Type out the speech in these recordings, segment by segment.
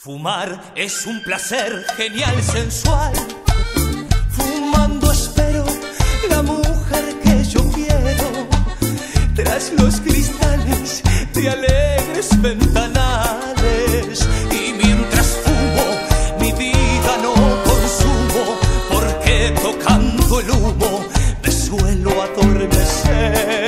Fumar es un placer genial, sensual. Fumando espero la mujer que yo quiero. Tras los cristales de alegres ventanales. Y mientras fumo, mi vida no consumo, porque tocando el humo me suelo adormecer.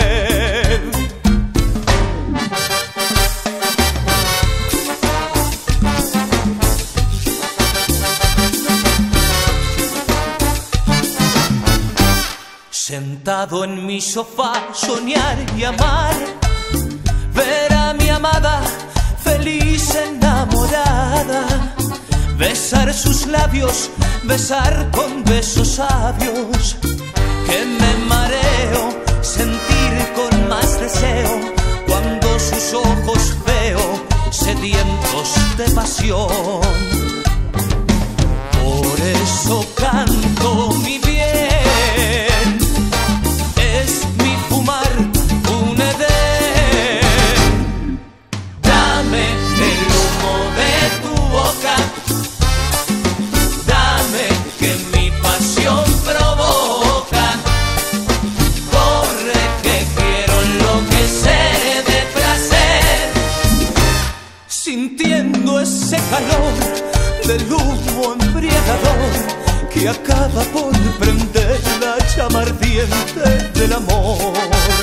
Sentado en mi sofá, soñar y amar, ver a mi amada feliz enamorada, besar sus labios, besar con besos sabios, que me mareo, sentir con más deseo, cuando sus ojos veo, sedientos de pasión. Por eso canto mi bien. Sintiendo ese calor del humo embriagador que acaba por prender la llama ardiente del amor.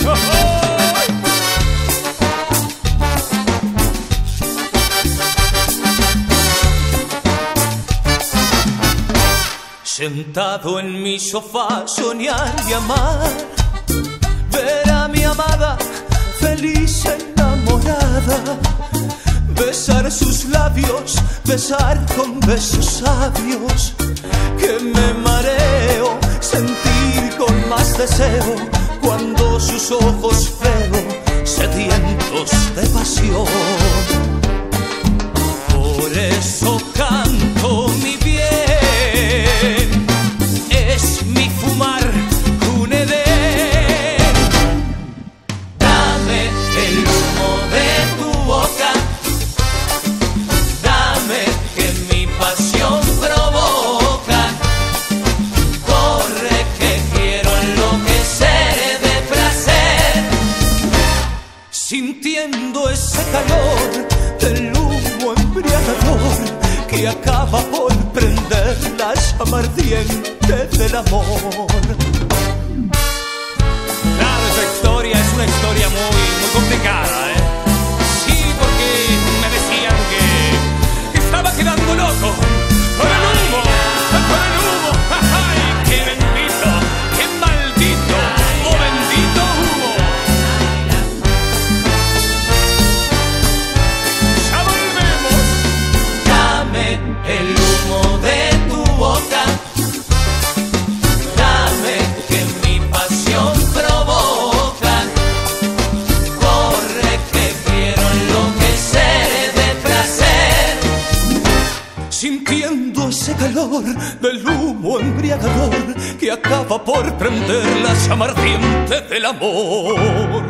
Sentado en mi sofá, soñar y amar, ver a mi amada feliz enamorada, besar sus labios, besar con besos sabios, que me mareo, sentir con más deseo, cuando sus ojos veo, sedientos de pasión. Por eso canto mi bien, es mi fumar un edén. Dame el humo de tu boca, sintiendo ese calor del humo embriagador que acaba por prender la llama ardiente del amor. Claro, esa historia es una historia muy complicada, ¿eh? Sí, porque me decían que estaba quedando loco por el humo, por el humo. ¡Ay, qué bendito, qué maldito o bendito humo! El humo de tu boca, dame que mi pasión provoca, corre que quiero enloquecer de placer. Sintiendo ese calor del humo embriagador que acaba por prender la llama ardiente del amor.